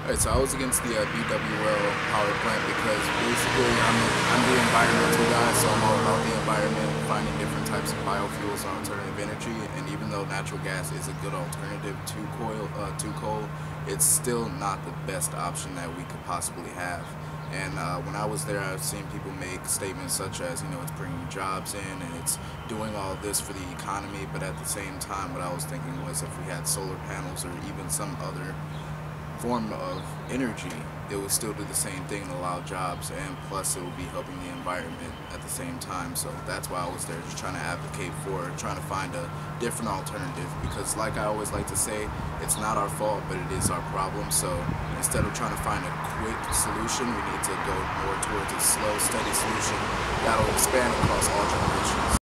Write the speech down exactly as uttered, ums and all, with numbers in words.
Alright, so I was against the uh, B W L power plant because basically I'm, I'm the environmental guy, so I'm all about the environment, finding different types of biofuels and alternative energy. And even though natural gas is a good alternative to coal, uh, to coal, it's still not the best option that we could possibly have. And uh, when I was there, I've seen people make statements such as, you know, it's bringing jobs in and it's doing all this for the economy. But at the same time, what I was thinking was if we had solar panels or even some other form of energy, it would still do the same thing and allow jobs, and plus it would be helping the environment at the same time. So that's why I was there, just trying to advocate for trying to find a different alternative, because like I always like to say, it's not our fault, but it is our problem. So instead of trying to find a quick solution, we need to go more towards a slow, steady solution that'll expand across all generations.